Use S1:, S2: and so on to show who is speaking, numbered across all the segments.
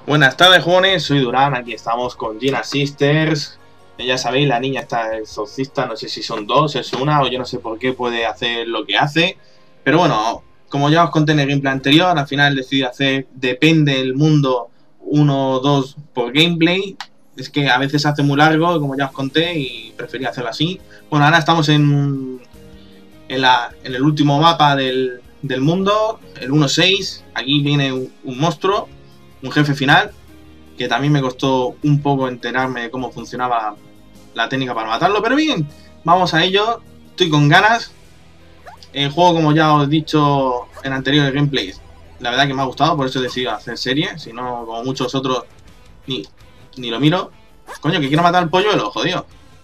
S1: Buenas tardes, jóvenes, soy Durán, aquí estamos con Gina Sisters. Ya sabéis, la niña está exorcista, no sé si son dos, es una, o yo no sé por qué puede hacer lo que hace. Pero bueno, como ya os conté en el gameplay anterior, al final decidí hacer Depende del Mundo 1 o 2 por gameplay. Es que a veces se hace muy largo, como ya os conté, y preferí hacerlo así. Bueno, ahora estamos en el último mapa del mundo, el 1.6. Aquí viene un monstruo, un jefe final, que también me costó un poco enterarme de cómo funcionaba la técnica para matarlo, pero bien, vamos a ello, estoy con ganas. El juego, como ya os he dicho en anteriores gameplays, la verdad que me ha gustado, por eso he decidido hacer serie, si no, como muchos otros, ni lo miro. Coño, que quiero matar al polluelo, jodido.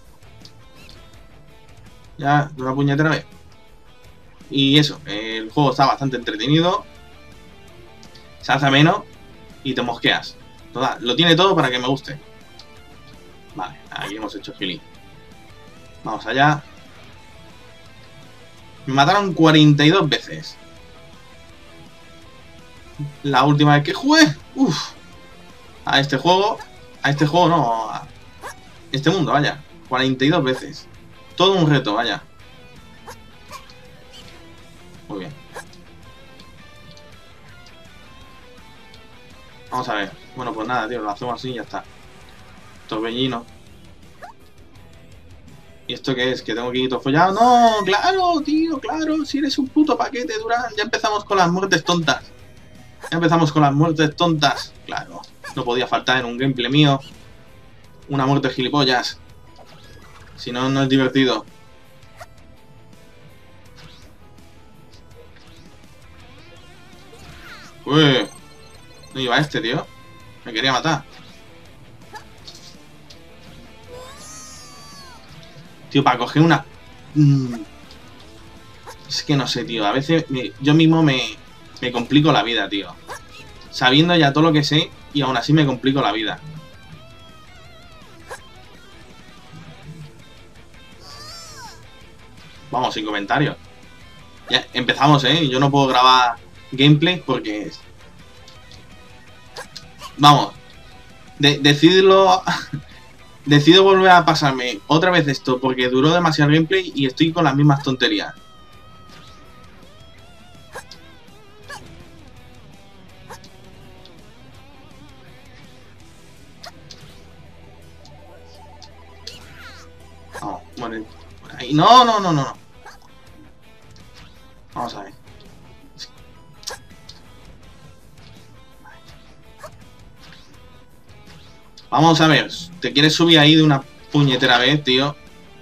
S1: Ya, de una puñetera vez. Y eso, el juego está bastante entretenido, se hace ameno y te mosqueas. Total, lo tiene todo para que me guste. Vale, aquí hemos hecho healing. Vamos allá. Me mataron 42 veces. La última vez que jugué. Uff. A este juego no. A este mundo, vaya. 42 veces. Todo un reto, vaya. Muy bien. Vamos a ver. Bueno, pues nada, tío. Lo hacemos así y ya está. Torbellino. ¿Y esto qué es? ¿Que tengo que ir todo follado? ¡No! ¡Claro, tío! ¡Claro! Si eres un puto paquete, Durán. Ya empezamos con las muertes tontas. Ya empezamos con las muertes tontas. Claro. No podía faltar en un gameplay mío una muerte gilipollas. Si no, no es divertido. Uy. No iba este, tío. Me quería matar. Tío, para coger una... Es que no sé, tío. A veces yo mismo me complico la vida, tío. Sabiendo ya todo lo que sé y aún así me complico la vida. Vamos, sin comentarios. Ya empezamos, ¿eh? Yo no puedo grabar gameplay porque... Vamos. Decidirlo... Decido volver a pasarme otra vez esto porque duró demasiado gameplay y estoy con las mismas tonterías. Vamos, bueno, ahí. No, no, no, no, no. Vamos a ver. Vamos a ver. ¿Te quieres subir ahí de una puñetera vez, tío?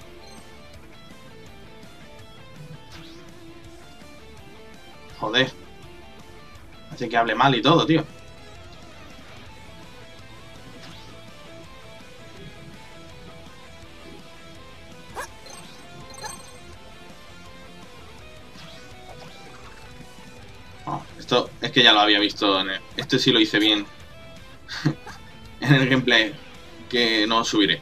S1: Joder. Hace que hable mal y todo, tío. No, esto es que ya lo había visto en esto sí lo hice bien. En el gameplay que no subiré.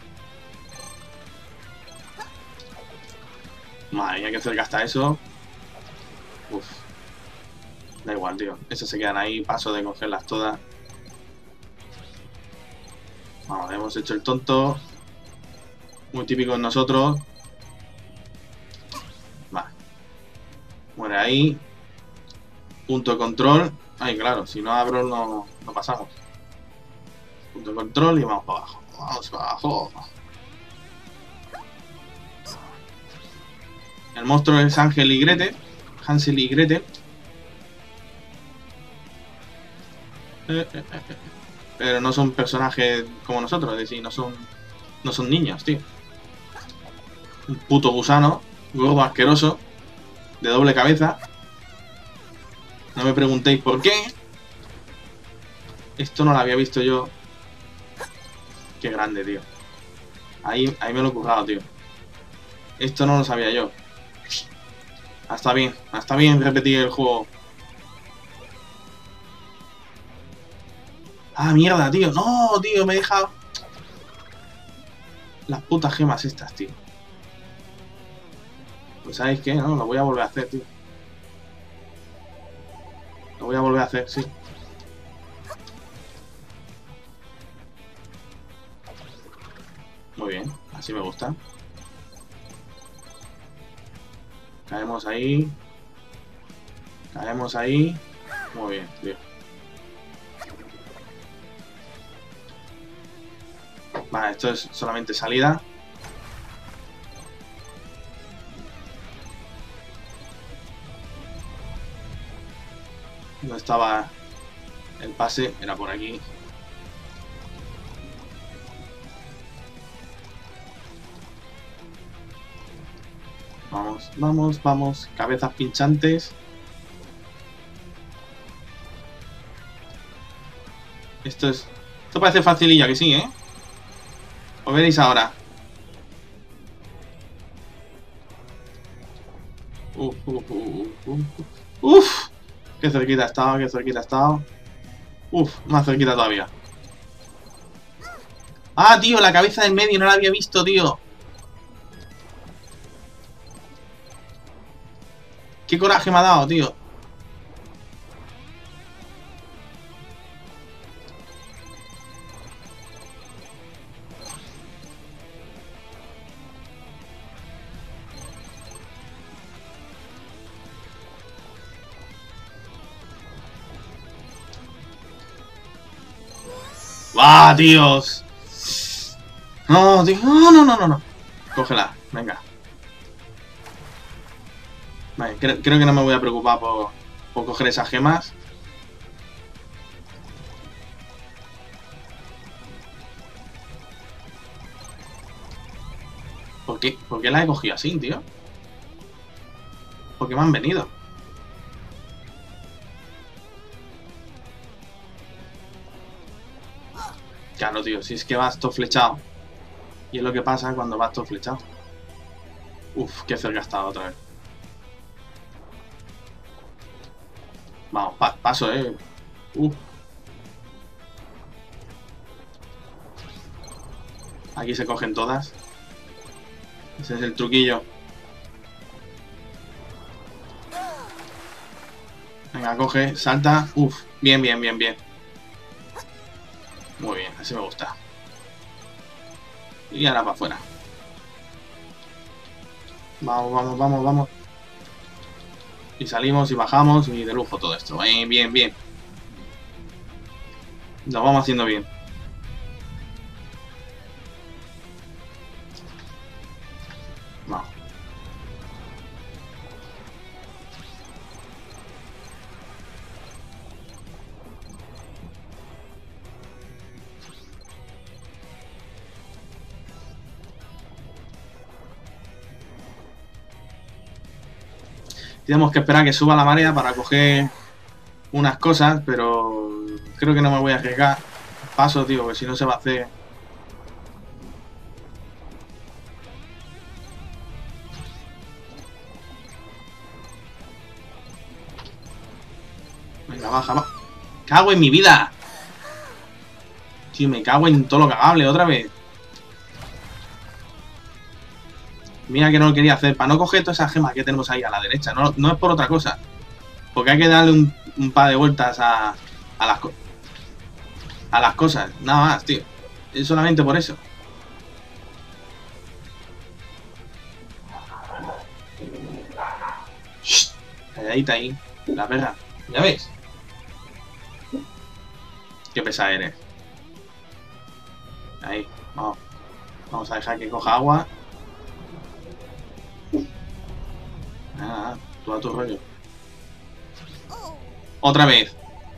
S1: Madre mía, que cerca está eso. Uf. Da igual, tío. Esas se quedan ahí. Paso de cogerlas todas. Vamos, hemos hecho el tonto. Muy típico en nosotros. Vale. Muere ahí. Punto de control. Ay, claro, si no abro no pasamos. Punto de control y vamos para abajo. Vamos para abajo. El monstruo es Ángel y Gretel. Hansel y Gretel. Pero no son personajes como nosotros, es decir, no son niños, tío. Un puto gusano, gordo asqueroso, de doble cabeza. No me preguntéis por qué. Esto no lo había visto yo. Qué grande, tío. Ahí me lo he currado, tío. Esto no lo sabía yo. Está bien repetir el juego. Ah, mierda, tío. No, tío, me he dejado las putas gemas estas, tío. Pues ¿sabéis qué? No, lo voy a volver a hacer, tío. Lo voy a volver a hacer, sí. Muy bien, así me gusta. Caemos ahí. Caemos ahí. Muy bien, tío. Vale, esto es solamente salida. No estaba el pase, era por aquí. Vamos, vamos, vamos. Cabezas pinchantes. Esto es... Esto parece facililla, que sí, ¿eh? Os veréis ahora. Uf, uf, uf, uf, uf. Uf. Qué cerquita ha estado, qué cerquita ha estado. Uf, más cerquita todavía. Ah, tío, la cabeza del medio no la había visto, tío. Qué coraje me ha dado, tío. ¡Ah, Dios! No, tío. No, no, no, no, no. Cógela, venga. Vale, creo que no me voy a preocupar por coger esas gemas. ¿Por qué? ¿Por qué las he cogido así, tío? Porque me han venido. Claro, tío, si es que vas todo flechado. Y es lo que pasa cuando vas todo flechado. Uf, qué cerca ha estado otra vez. Vamos, paso, Aquí se cogen todas. Ese es el truquillo. Venga, coge, salta. Uf, bien, bien, bien, bien. Muy bien, así me gusta. Y ahora para afuera. Vamos, vamos, vamos, vamos. Y salimos y bajamos y de lujo todo esto. Bien, bien. Lo vamos haciendo bien. Vamos. Tenemos que esperar a que suba la marea para coger unas cosas, pero creo que no me voy a arriesgar. Paso, tío, que si no se va a hacer... Venga, baja, va. ¡Cago en mi vida! Tío, me cago en todo lo cagable otra vez. Mira que no lo quería hacer. Para no coger todas esas gemas que tenemos ahí a la derecha. No es por otra cosa. Porque hay que darle un par de vueltas a las cosas. Nada más, tío. Es solamente por eso. Shh. Calladita ahí. La perra. ¿Ya ves? Qué pesada eres. Ahí. Vamos. Vamos a dejar que coja agua. Nada, tú a tu rollo. Otra vez.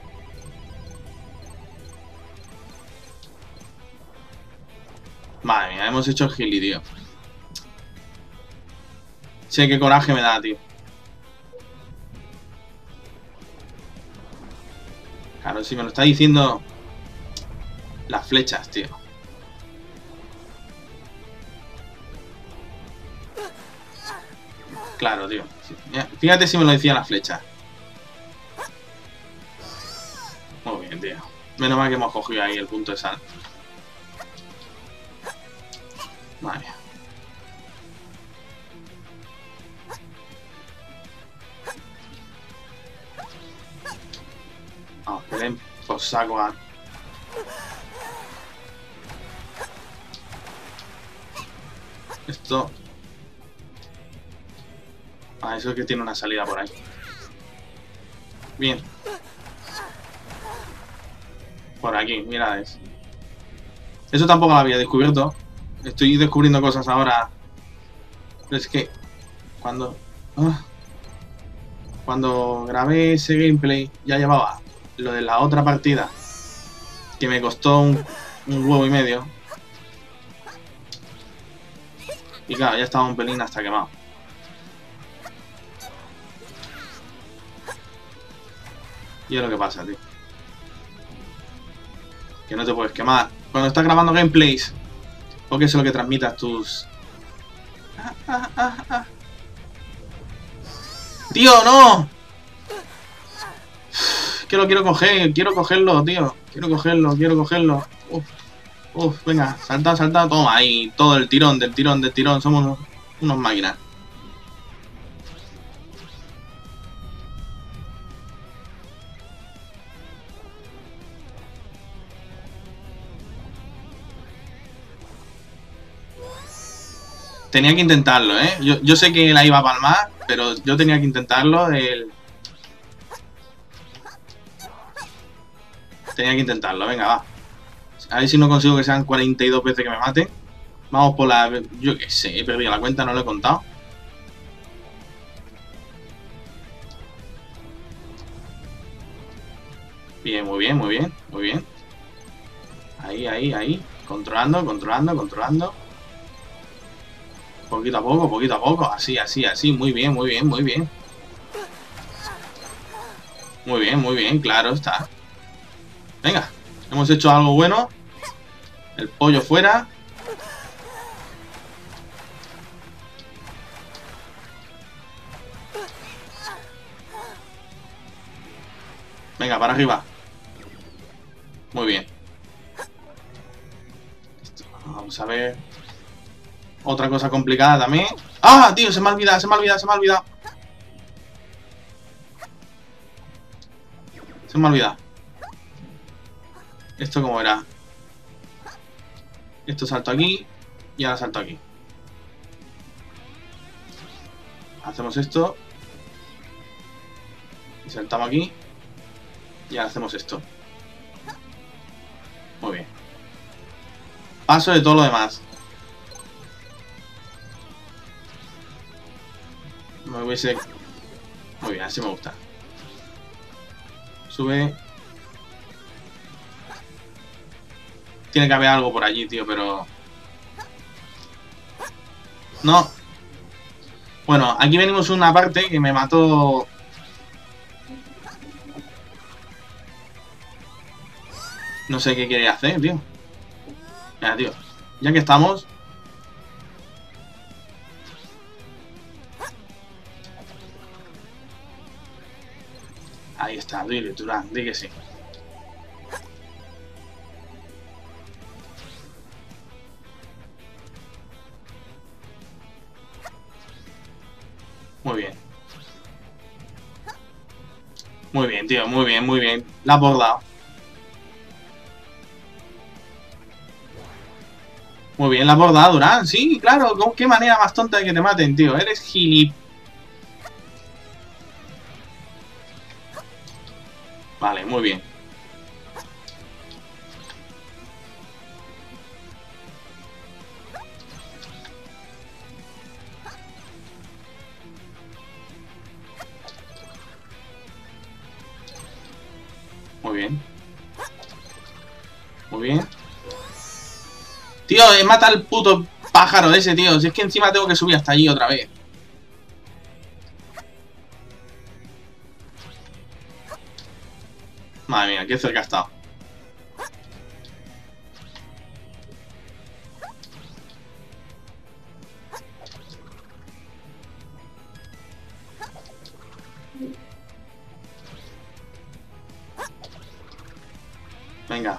S1: Madre mía, hemos hecho el gili, tío. Sé qué coraje me da, tío. Claro, si me lo está diciendo las flechas, tío. Claro, tío. Fíjate si me lo decía las flechas. Muy bien, tío. Menos mal que hemos cogido ahí el punto de sal. Madre mía. Vamos, que den por saco a... Esto... Ah, eso es que tiene una salida por ahí. Bien. Por aquí, mira. Eso tampoco lo había descubierto. Estoy descubriendo cosas ahora. Pero es que... Cuando... Cuando grabé ese gameplay ya llevaba lo de la otra partida. Que me costó un huevo y medio. Y claro, ya estaba un pelín hasta quemado. Y es lo que pasa, tío. Que no te puedes quemar. Cuando estás grabando gameplays, porque eso es lo que transmitas tus... ¡Tío, no! Que lo quiero coger, quiero cogerlo, tío. Quiero cogerlo. Venga, salta, salta. Toma, ahí, todo el tirón, del tirón, del tirón. Somos unos máquinas. Tenía que intentarlo, ¿eh? Yo sé que la iba a palmar, pero yo tenía que intentarlo. Tenía que intentarlo, venga, va. A ver si no consigo que sean 42 veces que me maten. Vamos por la... Yo qué sé, he perdido la cuenta, no lo he contado. Bien, muy bien, muy bien, muy bien. Ahí, ahí, ahí. Controlando, controlando, controlando. Poquito a poco, poquito a poco. Así, así, así. Muy bien, muy bien, muy bien. Muy bien, claro está. Venga, hemos hecho algo bueno. El pollo fuera. Venga, para arriba. Muy bien. Vamos a ver. Otra cosa complicada también. ¡Ah, tío! Se me ha olvidado, se me ha olvidado, se me ha olvidado. Se me ha olvidado. ¿Esto cómo era? Esto salto aquí. Y ahora salto aquí. Hacemos esto. Y saltamos aquí. Y ahora hacemos esto. Muy bien. Paso de todo lo demás. Me hubiese... Muy bien, así me gusta. Sube. Tiene que haber algo por allí, tío, pero... No. Bueno, aquí venimos una parte que me mató... No sé qué quería hacer, tío. Mira, tío. Ya que estamos... Ahí está, dile, Turán, di que sí. Muy bien. Muy bien, tío, muy bien, muy bien. La has bordado. Muy bien, la has bordado, Durán. Sí, claro. ¿Qué manera más tonta de que te maten, tío? Eres gilip... Vale, muy bien. Muy bien. Muy bien. Tío, mata al puto pájaro ese, tío. Si es que encima tengo que subir hasta allí otra vez. Madre mía, qué cerca ha estado. Venga.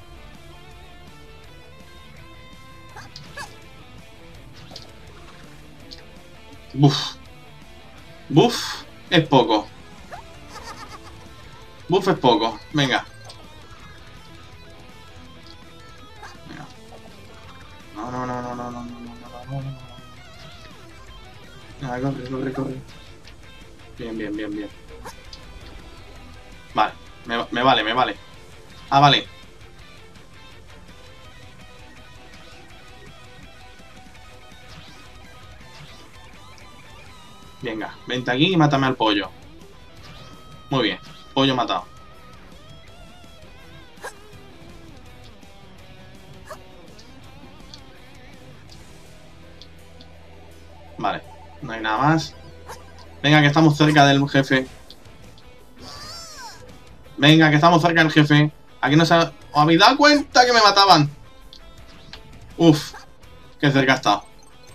S1: Buf. Buf es poco. Buf es poco. Venga. Venga. No, no, no, no, no, no, no, no, no, no, no. Ah, corre, corre, corre. Bien, bien, bien, bien. Vale, me vale, me vale. Ah, vale. Venga, vente aquí y mátame al pollo. Muy bien, pollo matado. Vale, no hay nada más. Venga, que estamos cerca del jefe. Venga, que estamos cerca del jefe. Aquí no se... ¿Os habéis dado cuenta que me mataban? Uf, qué cerca ha estado.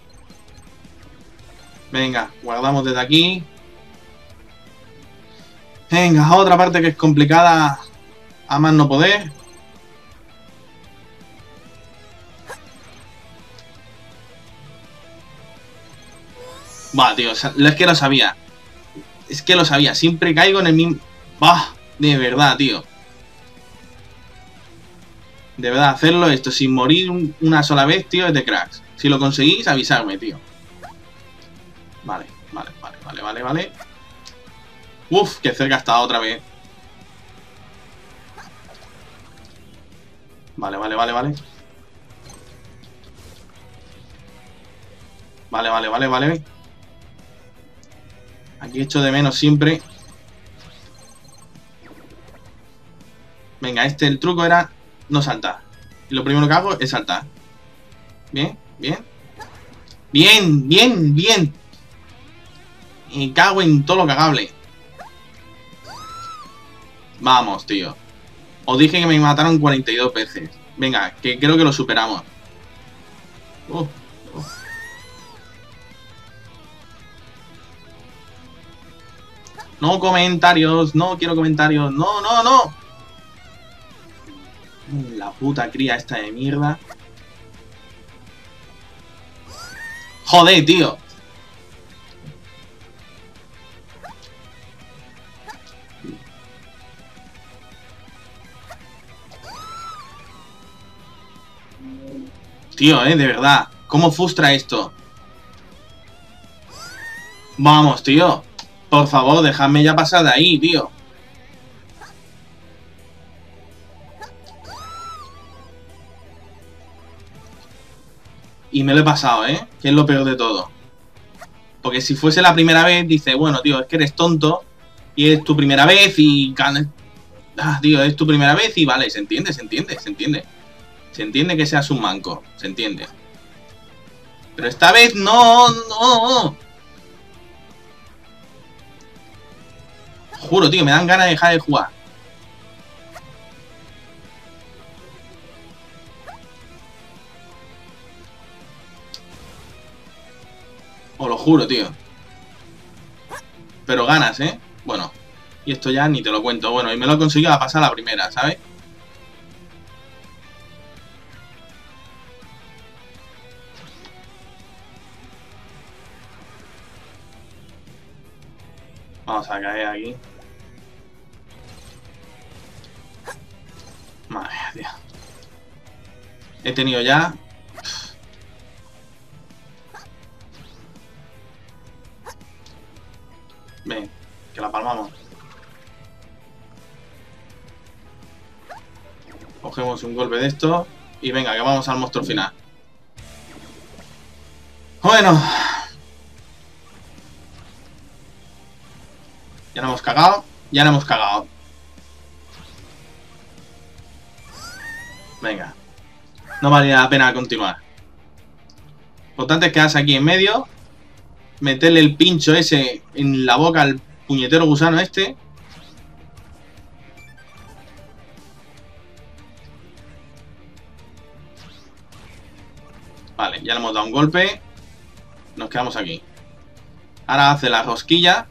S1: Venga, guardamos desde aquí. Venga, otra parte que es complicada a más no poder. Buah, tío, es que lo sabía. Es que lo sabía, siempre caigo en el mismo... Bah, de verdad, tío. De verdad, hacerlo esto sin morir una sola vez, tío, es de cracks. Si lo conseguís, avisadme, tío. Vale, vale, vale, vale, vale, vale. Uf, que cerca está otra vez. Vale, vale, vale, vale. Vale, vale, vale, vale. Aquí echo de menos siempre. Venga, el truco era no saltar. Y lo primero que hago es saltar. Bien, bien. Bien, bien, bien. Y cago en todo lo cagable. Vamos, tío. Os dije que me mataron 42 veces. Venga, que creo que lo superamos. Uh, uh. No comentarios, no quiero comentarios. No, no, no. La puta cría esta de mierda. Joder, tío. Tío, de verdad. ¿Cómo frustra esto? Vamos, tío. Por favor, dejadme ya pasar de ahí, tío. Y me lo he pasado, ¿eh? Que es lo peor de todo. Porque si fuese la primera vez, dice, bueno, tío, es que eres tonto. Y es tu primera vez y... Ah, tío, es tu primera vez y vale, se entiende, se entiende, se entiende. Se entiende que seas un manco, se entiende. Pero esta vez no, no. Juro, tío, me dan ganas de dejar de jugar. Os lo juro, tío. Pero ganas, ¿eh? Bueno, y esto ya ni te lo cuento. Bueno, y me lo he conseguido a pasar la primera, ¿sabes? Vamos a caer aquí. Madre mía, tío. He tenido ya... Ven, que la palmamos. Cogemos un golpe de esto. Y venga, que vamos al monstruo final. Bueno. Ya no hemos cagado. Ya no hemos cagado. Venga. No valía la pena continuar. Lo importante es quedarse aquí en medio. Meterle el pincho ese en la boca al puñetero gusano este. Vale, ya le hemos dado un golpe. Nos quedamos aquí. Ahora hace la rosquilla.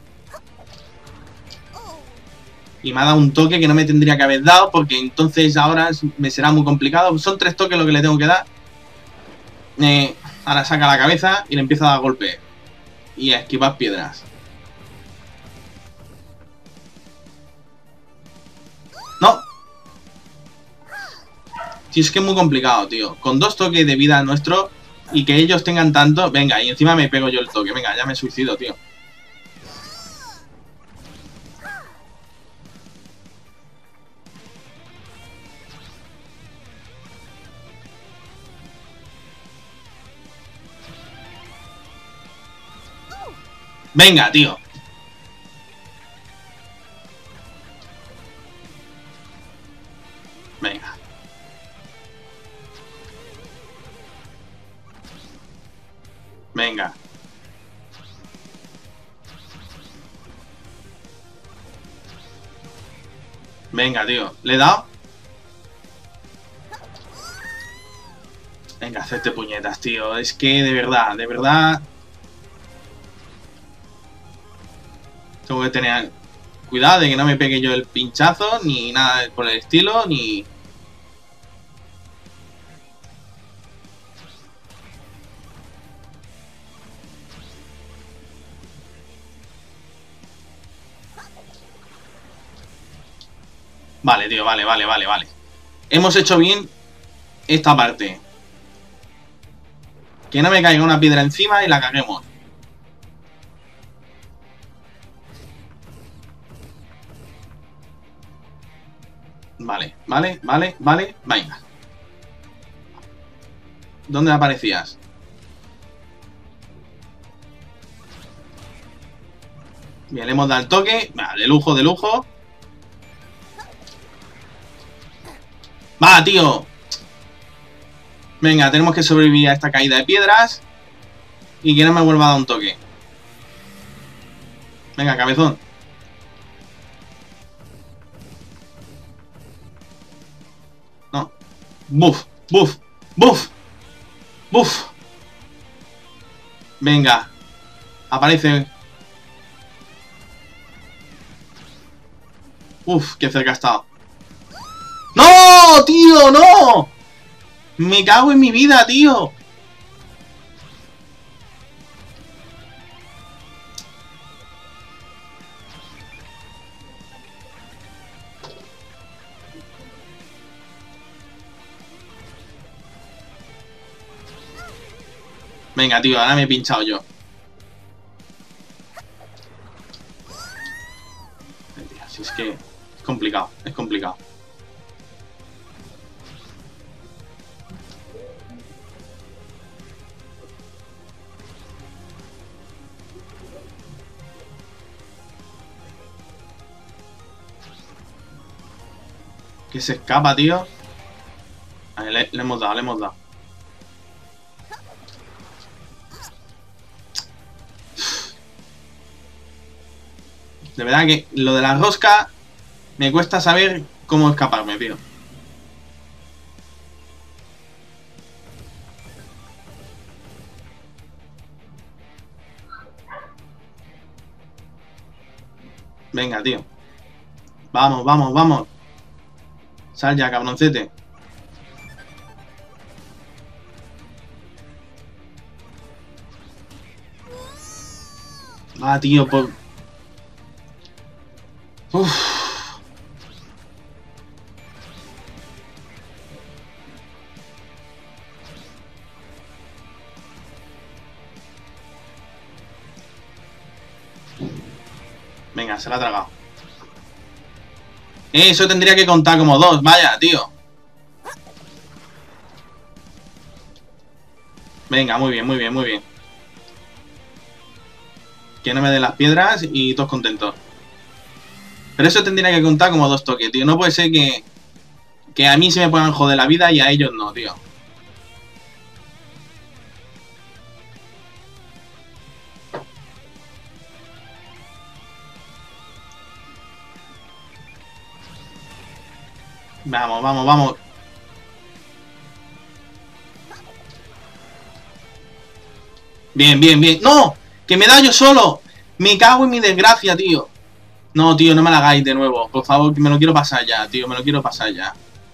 S1: Y me ha dado un toque que no me tendría que haber dado, porque entonces ahora me será muy complicado. Son 3 toques lo que le tengo que dar. Ahora saca la cabeza y le empieza a dar golpe. Y a esquivar piedras. ¡No! Tío, es que es muy complicado, tío. Con 2 toques de vida nuestro, y que ellos tengan tanto... Venga, y encima me pego yo el toque. Venga, ya me suicido, tío. Venga, tío. Venga. Venga. Venga, tío. ¿Le he dado? Venga, hacerte puñetas, tío. Es que de verdad, de verdad... Tengo que tener cuidado de que no me pegue yo el pinchazo, ni nada por el estilo, ni... Vale, tío, vale. Hemos hecho bien esta parte. Que no me caiga una piedra encima y la caguemos. Vale. Venga. ¿Dónde aparecías? Bien, le hemos dado el toque. Vale, de lujo. ¡Va, tío! Venga, tenemos que sobrevivir a esta caída de piedras. Y que no me vuelva a dar un toque. Venga, cabezón. No. Buf. Venga. Aparece. Uf, qué cerca ha estado. ¡No, tío! ¡No! Me cago en mi vida, tío. Venga, tío, ahora me he pinchado yo. Si es que es complicado. Que se escapa, tío. Vale, le hemos dado. De verdad que lo de la rosca me cuesta saber cómo escaparme, tío. Venga, tío. Vamos. Sal ya, cabroncete. Va, tío, por... Uf. Venga, se la ha tragado. Eso tendría que contar como 2, vaya, tío. Venga, muy bien. Que no me den las piedras y todos contentos. Pero eso tendría que contar como 2 toques, tío. No puede ser que a mí se me puedan joder la vida y a ellos no, tío. Vamos. Bien. ¡No! ¡Que me da yo solo! Me cago en mi desgracia, tío. No, tío, no me la hagáis de nuevo. Por favor, que me lo quiero pasar ya, tío. Me lo quiero pasar ya.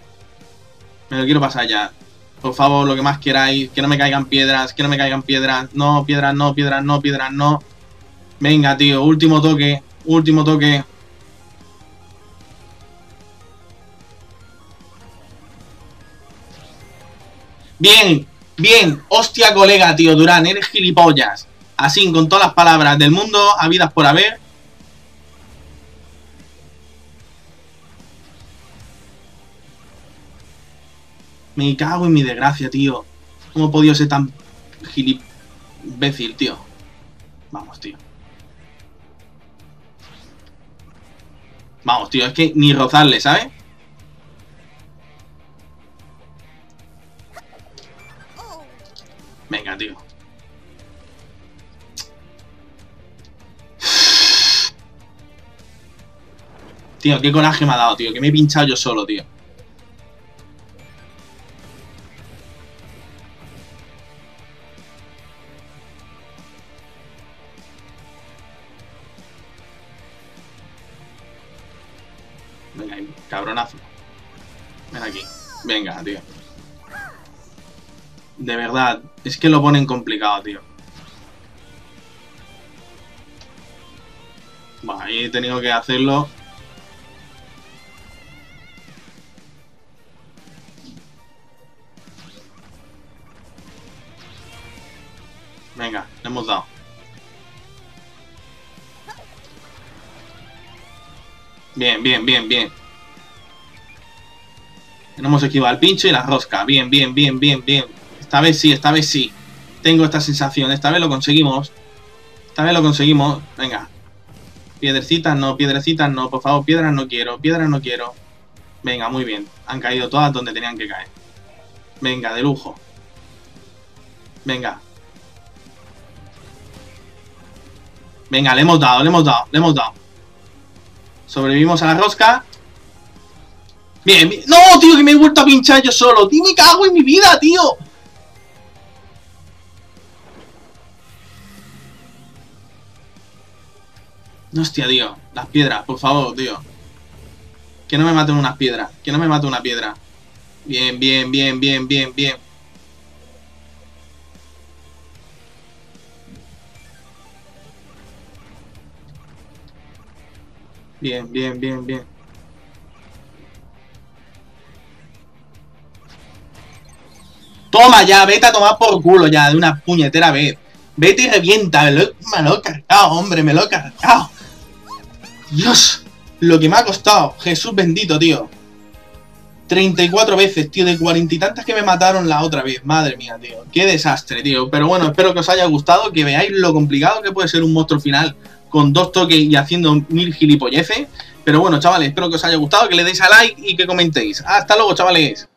S1: Por favor, lo que más queráis. Que no me caigan piedras. No, piedras no. Venga, tío. Último toque. Bien. Bien, hostia colega, tío, Durán, eres gilipollas. Así, con todas las palabras del mundo, habidas por haber. Me cago en mi desgracia, tío. ¿Cómo he podido ser tan imbécil, tío? Vamos, tío. Vamos, tío, es que ni rozarle, ¿sabes? Venga, tío. Tío, qué coraje me ha dado, tío. Que me he pinchado yo solo, tío. Venga, cabronazo. Ven aquí. Venga, tío. De verdad, es que lo ponen complicado, tío. Bueno, ahí he tenido que hacerlo. Venga, le hemos dado. Bien, bien, bien, bien. No hemos esquivado el pincho y la rosca. Bien, bien, bien, bien, bien. Esta vez sí, esta vez sí. Tengo esta sensación. Esta vez lo conseguimos. Esta vez lo conseguimos. Venga. Piedrecitas no, por favor. Piedras no quiero, piedras no quiero. Venga, muy bien. Han caído todas donde tenían que caer. Venga, de lujo. Venga. Venga, le hemos dado, le hemos dado, le hemos dado. Sobrevivimos a la rosca. Bien, bien. ¡No, tío! Que me he vuelto a pinchar yo solo. ¡Tío, me cago en mi vida, tío! Hostia, tío. Las piedras, por favor, tío. Que no me maten unas piedras. Que no me mate una piedra. Bien, bien, bien, bien, bien, bien. Bien, bien, bien, bien. Toma ya, vete a tomar por culo ya, de una puñetera vez. Vete y revienta, me lo he cargado, hombre, me lo he cargado. Dios, lo que me ha costado, Jesús bendito, tío. 34 veces, tío, de 40 y tantas que me mataron la otra vez. Madre mía, tío, qué desastre, tío. Pero bueno, espero que os haya gustado, que veáis lo complicado que puede ser un monstruo final con 2 toques y haciendo 1000 gilipolleces. Pero bueno, chavales, espero que os haya gustado, que le deis a like y que comentéis. Hasta luego, chavales.